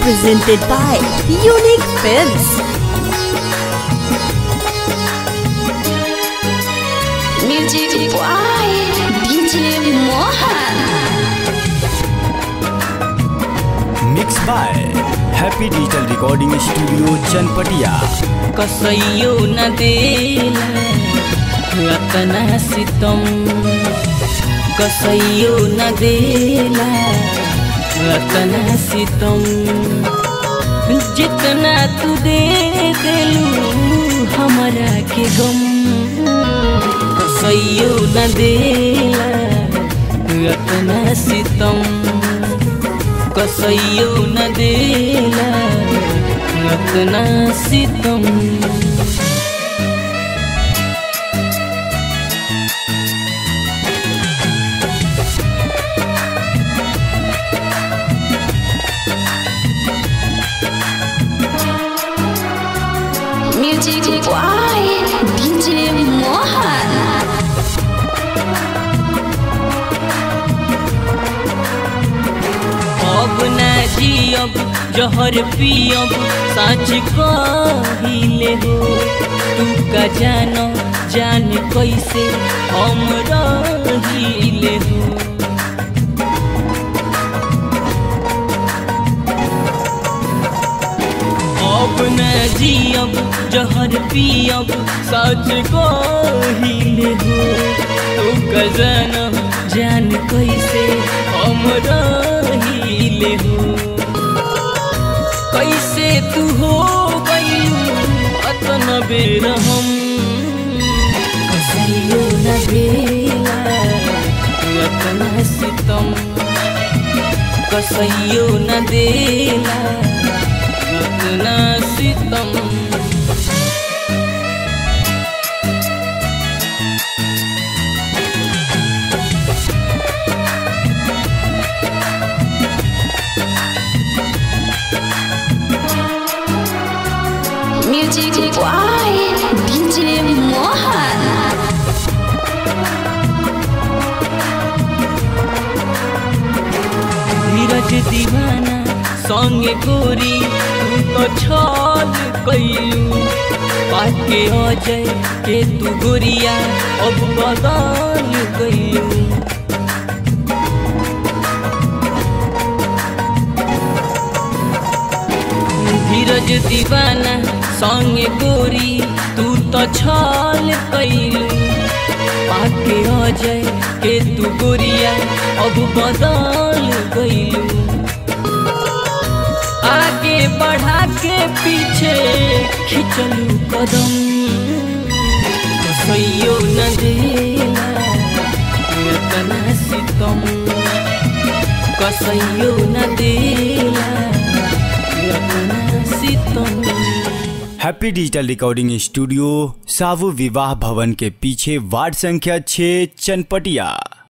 presented by Unique Films. Music by DJ Mohan. Mixed by Happy Digital Recording Studio Chanpatia. कसैयो न देला रतना सितम, कसैयो न देला रतना सितम। जितना तू दे देलू हमरा के गम, कसैयो न देला रतना सितम, कसैयो न देला रतना सितम। Music by DJ Mohan. अब न जियब जहर पियब सच कहिले हो, तू का जानो जान कैसे हम रहिले हो। अब न जियब जहर पियब सच कहिले हो, तू का जानो जान कैसे हम रहिले हो। कैसे तू हो गइलू अतना बेर हम, कसैयो न देला रतना सितम, कसैयो न देला रतना सितम। Music by DJ Mohan. धीरज दीवाना संगे गोरी तू तो छल कैलू, पाके अजय के तू गोरिया अब बदल गइलू। धीरज दीवाना संगे गोरी तू तो छल कैलू, पाके अजय के तू गोरिया अब बदल गइलू। आगे बढ़ा के पीछे खिंचलू कदम, कसैयो न देला रतना सितम, कसैयो न देला रतना सितम। हैप्पी डिजिटल रिकॉर्डिंग स्टूडियो सावु विवाह भवन के पीछे वार्ड संख्या 6 चनपटिया।